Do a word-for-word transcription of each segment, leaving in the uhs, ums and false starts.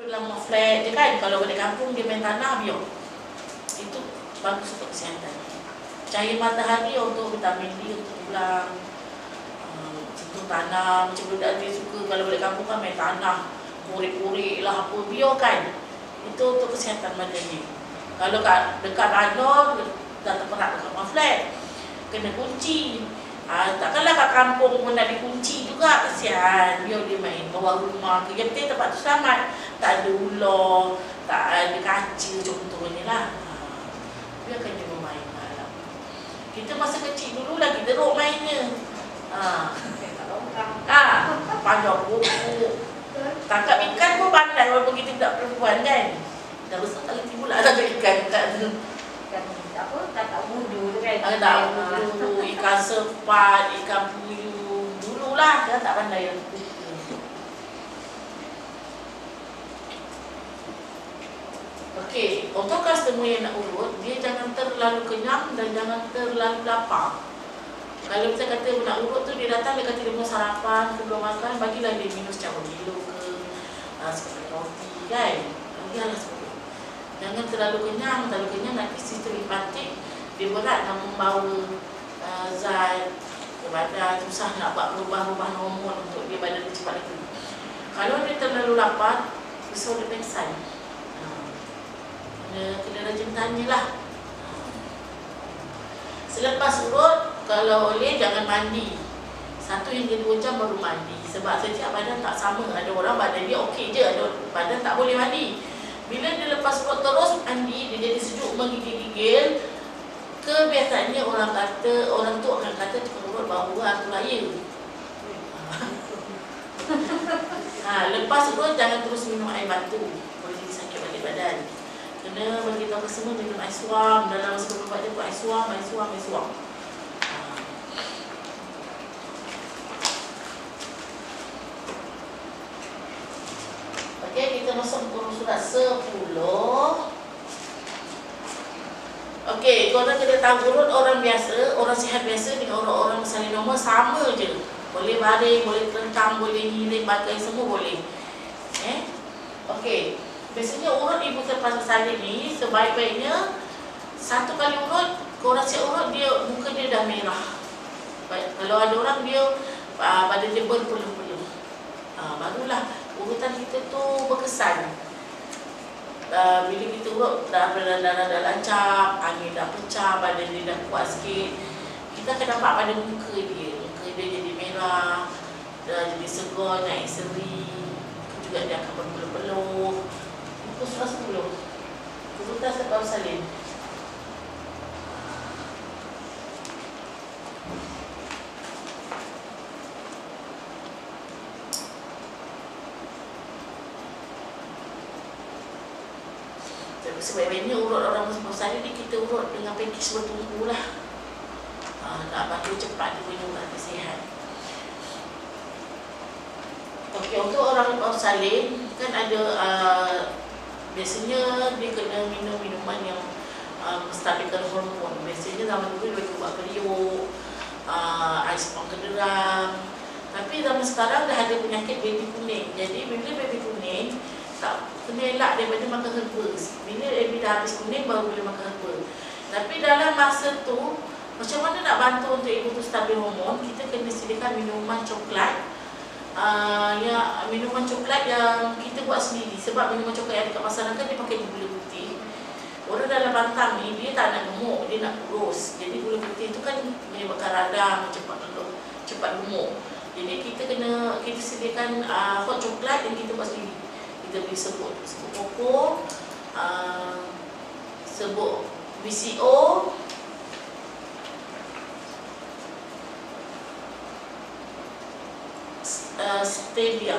dalam flat je kan, kalau balik kampung dia main tanah biar. Itu bagus untuk kesihatan. Cahaya matahari untuk vitamin D untuk tulang, um, sentuh tanah. Macam budak dia suka kalau balik kampung kan main tanah, kurik-kurik lah apa biar kan. Itu untuk kesihatan badan dia. Kalau kat dekat radar, dah terperak dekat rumah flat, kena kunci. Ha, takkanlah kat kampung pun nak dikunci juga, kesian. Biar dia main bawah rumah ke. Yang penting tempat tu selamat. Tak ada ular, tak ada kaca contohnya lah. Ha, biarkan dia bermain malam. Kita masa kecil dulu lagi teruk mainnya. Ha, ha, panjang buku. Tangkap ikan pun pandai walaupun kita tak perempuan kan. Dah besar tak reti pula tangkap ikan. Tak Ikan apa? Tak tak budu tu kan. Ah, tak budu, ikan sepat, ikan puyuh. Dululah dia tak pandai yang tu. Okey, untuk customer yang nak urut, dia jangan terlalu kenyang dan jangan terlalu lapar. Kalau kita kata nak urut tu, dia datang, dia kata dia mau sarapan, sebelum makan, bagilah dia minum secara Milo ke, uh, sekali roti kan. Bagilah seperti itu. Jangan terlalu kenyang, terlalu kenyang nanti sistem limpatik dia berat nak membawa uh, zat ke badan, susah nak buat perubahan-perubahan hormon untuk dia badan dia cepat lagi. Kalau dia terlalu lapar, besar dia pengsan. Uh, kena, kena rajin tanyalah. Uh. Selepas urut, kalau boleh jangan mandi. Satu hingga dua jam baru mandi. Sebab setiap badan tak sama. Ada orang badan dia okey je, ada badan tak boleh mandi. Bila dia lepas urut terus mandi, dia jadi sejuk menggigil-gigil. Kebiasaannya orang kata, orang tu akan kata cepat urut bau hantu raya. Ha, lepas urut jangan terus minum air batu. Boleh jadi sakit balik badan. Kena bagi tahu ke semua minum air suam. Dalam sebelum buat dia buat air suam, air suam, air suam. Okey, kita masuk ke surat sepuluh. Okey, korang kena tahu urut orang biasa, orang sihat biasa dengan orang-orang salin normal sama je. Boleh baring, boleh terentang, boleh nyirik, bagai semua boleh. Eh? Okey. Biasanya urut ibu selepas salin ni sebaik-baiknya satu kali urut, korang siap urut dia muka dia dah merah. Baik, kalau ada orang dia uh, badan dia berpeluh-peluh. Uh, barulah urutan kita tu berkesan. Uh, bila kita urut, dah darah dah lancar, angin dah pecah, badan dia dah kuat sikit, kita akan nampak pada muka dia. Muka dia jadi merah, dah jadi segar, naik seri, juga dia akan berpeluh-peluh. Muka surah sepuluh. Urutan sebab salin. Sebaik-baiknya urut orang besar ni kita urut dengan pakej bertunggu lah. Ha, nak bantu cepat dia punya urat sihat. Okey, untuk orang lepas salin kan ada uh, biasanya dia kena minum minuman yang uh, menstabilkan hormon. Biasanya zaman dulu dia bagi ubat periuk, uh, ais pang kederang. Tapi zaman sekarang dah ada penyakit baby kuning. Jadi bila baby kuning tak kena elak daripada makan herba. Bila baby dah habis kuning baru boleh makan herba. Tapi dalam masa tu, macam mana nak bantu untuk ibu tu stabil hormon, kita kena sediakan minuman coklat. Uh, ya, minuman coklat yang kita buat sendiri. Sebab minuman coklat yang dekat pasaran kan dia pakai gula putih. Orang dalam bantang ni dia tak nak gemuk, dia nak kurus. Jadi gula putih tu kan menyebabkan radang cepat cepat gemuk. Jadi kita kena kita sediakan uh, hot coklat yang kita buat sendiri. Kita beli sebut sebut koko, uh, sebut B C O, uh, stevia.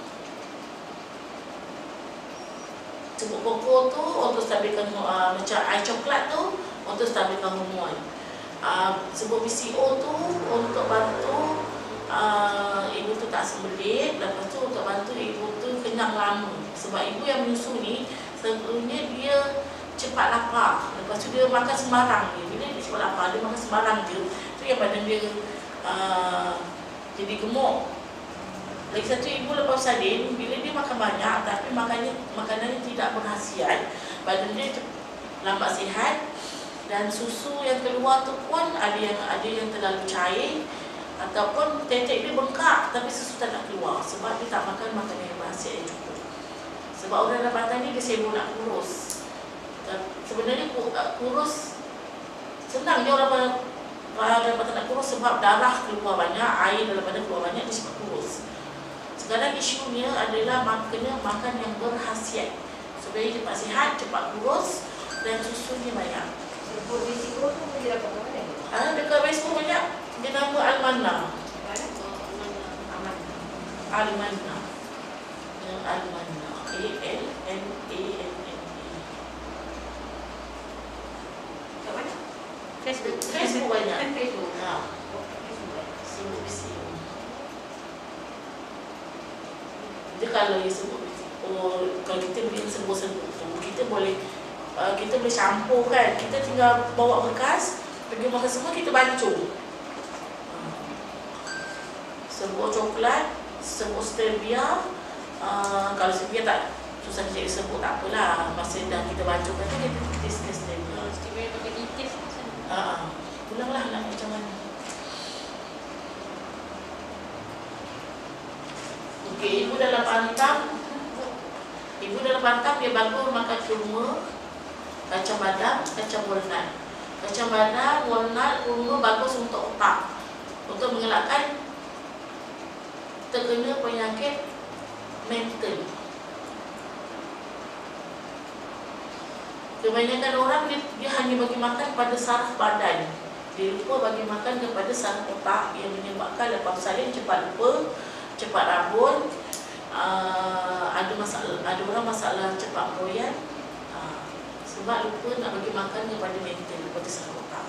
Sebut koko tu untuk stabilkan uh, macam air coklat tu untuk stabilkan hormon. Uh, sebut B C O tu untuk bantu uh, ibu tu tak sembelit. Lepas tu untuk bantu ibu tu kenyang lama. Sebab ibu yang menyusu ni selalunya dia cepat lapar. Lepas tu dia makan sembarang dia. Bila dia cepat lapar, dia makan sembarang je. Tu yang badan dia uh, jadi gemuk. Lagi satu, ibu lepas salin, bila dia makan banyak tapi makannya makanannya tidak berkhasiat, badan dia lambat sihat, dan susu yang keluar tu pun ada yang ada yang terlalu cair ataupun tetek dia bengkak tapi susu tak nak keluar sebab dia tak makan makanan yang berkhasiat yang cukup. Sebab orang dapatan ni dia sibuk nak kurus. Sebenarnya kurus senang je orang dapatan nak kurus sebab darah keluar banyak, air dalam badan keluar banyak, dia cepat kurus. Sekarang isunya adalah makanya makan yang berkhasiat supaya cepat sihat, cepat kurus dan susunya banyak. Sebut risiko tu boleh dapat ke mana? Ah, dekat Facebook banyak. Dia nama Almana. Aman. Almana. Yang Almana. A L M A N N A. Kat mana? Facebook. Facebook banyak. Facebook. Ha. Facebook. Sebut B C O. Dia kalau dia sebut oh, kalau kita boleh sebut-sebut tu, kita boleh uh, kita boleh campur kan. Kita tinggal bawa bekas, pergi makan semua, kita bancuh. Sebut coklat, sebut stevia. Uh, kalau stevia tak susah jadi sebut, tak apalah. Masa dah kita bancuhkan tu, kita taste stevia. Stevia pakai detail macam mana? Haa, ulanglah nak macam mana. Okey, ibu dalam pantang, ibu dalam pantang dia bagus makan kurma, kacang badam, kacang walnut. Kacang badam, walnut, kurma bagus untuk otak, untuk mengelakkan terkena penyakit mental. Kebanyakan orang dia, dia hanya bagi makan pada saraf badan. Dia lupa bagi makan kepada saraf otak yang menyebabkan lepas salin cepat lupa, cepat rabun, uh, ada masalah, ada orang masalah cepat meroyan uh, sebab lupa nak bagi makan kepada mental, kepada saraf otak.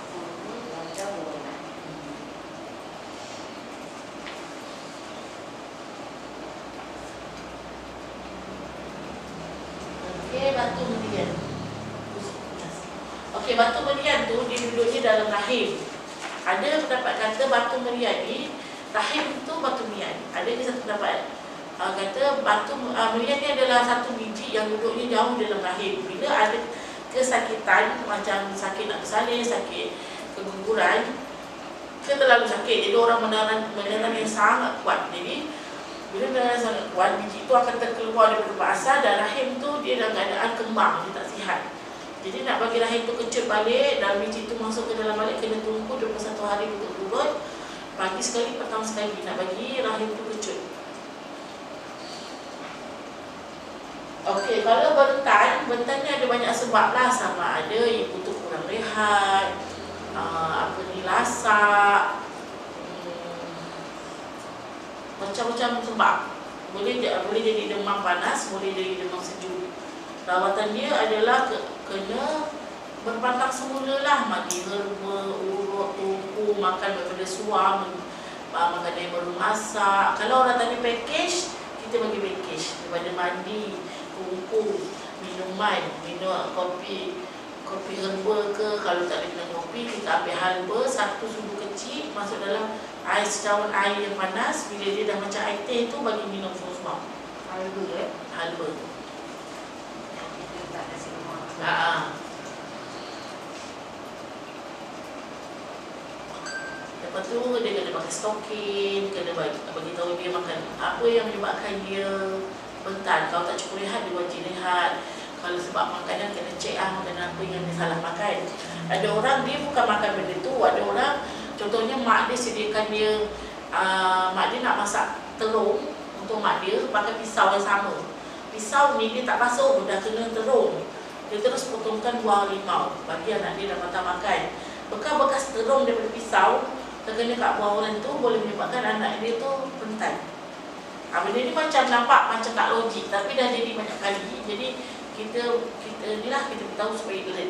Okey, batu merian. Okey, batu merian tu dia duduknya dalam rahim. Ada pendapat kata batu merian ni, rahim tu batu merian. Ada ni satu pendapat uh, kata batu uh, merian ni adalah satu biji yang duduknya jauh dalam rahim. Bila ada kesakitan macam sakit nak bersalin, sakit keguguran, ke terlalu sakit, jadi orang menelan menelan yang sangat kuat. Jadi bila menelan sangat kuat, biji itu akan terkeluar daripada tempat asal dan rahim tu dia dalam keadaan kembang, dia tak sihat. Jadi nak bagi rahim tu kecut balik dan biji tu masuk ke dalam balik, kena tunggu dua puluh satu hari untuk turut. Pagi sekali, petang sekali nak bagi rahim tu kecut. Okey, kalau bentan, bentan ni ada banyak sebab lah. Sama ada ibu tu kurang rehat, uh, apa ni, lasak, hmm, macam-macam sebab. Boleh, boleh jadi demam panas, boleh jadi demam sejuk. Rawatan dia adalah ke, kena berpantang semula lah. Mandi herba, urut, tungku, makan daripada suam, makan yang baru masak. Kalau orang tanya package, kita bagi package daripada mandi, tungku, minuman, minum kopi, kopi herba ke. Kalau tak ada minum kopi, kita ambil halba, satu sudu kecil, masuk dalam air secawan air yang panas. Bila dia dah macam air teh tu, bagi minum semua. Halba eh? Halba. Kita tak nasi lemak. Haa. Lepas tu dia kena pakai stokin, kena bagi, bagi tahu dia makan apa yang menyebabkan dia bentan. Kalau tak cukup rehat, dia wajib rehat. Kalau sebab makanan, kena cek ah makanan apa yang dia salah makan. Ada orang dia bukan makan benda tu. Ada orang, contohnya mak dia sediakan dia, uh, mak dia nak masak terung untuk mak dia, pakai pisau yang sama. Pisau ni dia tak basuh, dah kena terung. Dia terus potongkan buah limau bagi anak dia dah patah makan. Bekas-bekas terung daripada pisau terkena kat buah orang tu boleh menyebabkan anak dia tu bentan. Ha, benda ni macam nampak macam tak logik, tapi dah jadi banyak kali. Jadi kita kita ni lah kita beritahu supaya alert.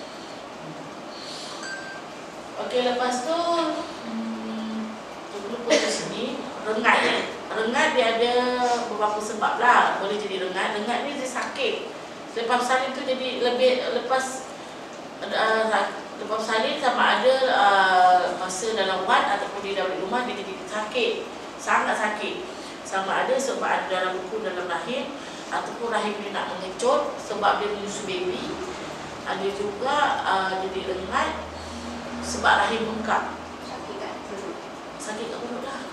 Okey, lepas tu hmm, lupa di sini rengat. Rengat dia ada beberapa sebab lah boleh jadi rengat. Rengat ni dia sakit. Lepas salin tu jadi lebih lepas uh, lepas salin sama ada uh, masa dalam wad ataupun dia dah balik rumah dia jadi sakit, sangat sakit. Sama ada sebab ada darah beku dalam rahim, ataupun rahim dia nak mengecut sebab dia menyusu baby. Ada juga uh, jadi lengat sebab rahim bengkak. Sakit kat perut. Sakit kat perut lah.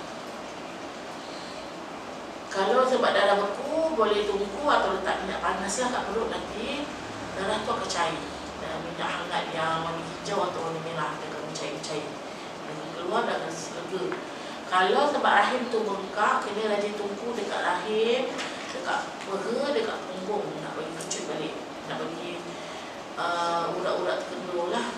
Kalau sebab darah beku, boleh tunggu atau letak minyak panas lah kat perut, nanti darah tu akan cair. Dan minyak hangat yang warna hijau atau warna merah dia akan cair-cair. Dan keluar dah rasa lega. Kalau sebab rahim tu bengkak, kena rajin tunggu dekat rahim, dekat peha, dekat punggung, nak bagi kecut balik, nak bagi uh, urat-urat terkendor lah.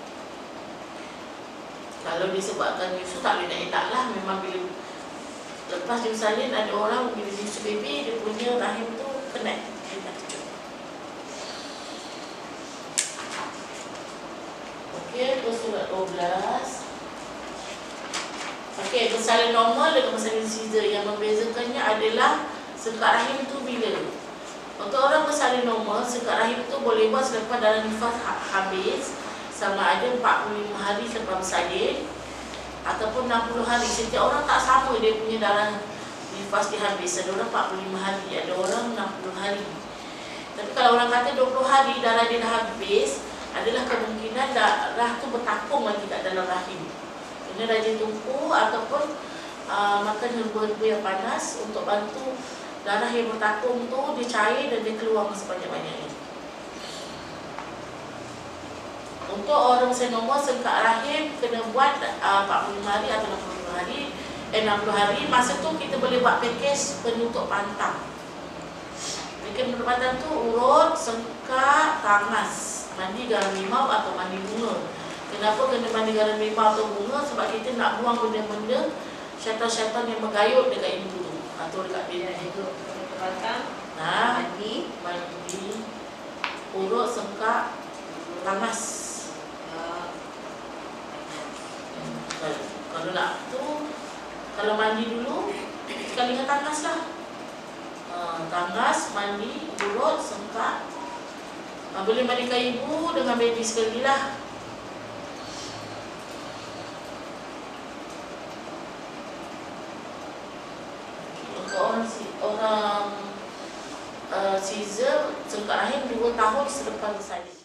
Kalau disebabkan nyusu, tak boleh nak elak lah. Memang bila lepas nyusu salin, ada orang bila nyusu baby, dia punya rahim tu penat, dia tak kecut. Okey, terus surat dua belas. Okey, bersalin normal dengan bersalin caesar, yang membezakannya adalah sekat rahim tu bila. Untuk orang bersalin normal, sekat rahim tu boleh buat selepas darah nifas ha habis, sama ada empat puluh lima hari selepas bersalin ataupun enam puluh hari. Setiap orang tak sama dia punya darah nifas dia habis. Ada orang empat puluh lima hari, ada orang enam puluh hari. Tapi kalau orang kata dua puluh hari darah dia dah habis, adalah kemungkinan darah tu bertakung lagi kat dalam rahim. Kena rajin tungku ataupun uh, makan herba-herba yang panas untuk bantu darah yang bertakung tu dia cair dan dia keluar sebanyak-banyaknya. Untuk orang normal, sengkak rahim kena buat uh, empat puluh lima hari atau enam puluh lima hari, eh, enam puluh hari. Masa tu kita boleh buat pakej penutup pantang. Pakej penutup pantang tu urut, sengkak, tangas, mandi garam limau atau mandi bunga. Kenapa kena mandi garam limau atau bunga? Sebab kita nak buang benda-benda syaitan-syaitan yang menggayut dekat ibu tu atau dekat baby. Dia itu penutup pantang, Nah, mandi, mandi, urut, sengkak, tangas. uh, Kalau, kalau nak tu, kalau mandi dulu, sekali dengan tangas lah. Uh, tangas, mandi, urut, sengkak. Uh, boleh mandikan ibu dengan baby sekali lah. Untuk orang orang uh, caesar, sengkak rahim dua tahun selepas bersalin.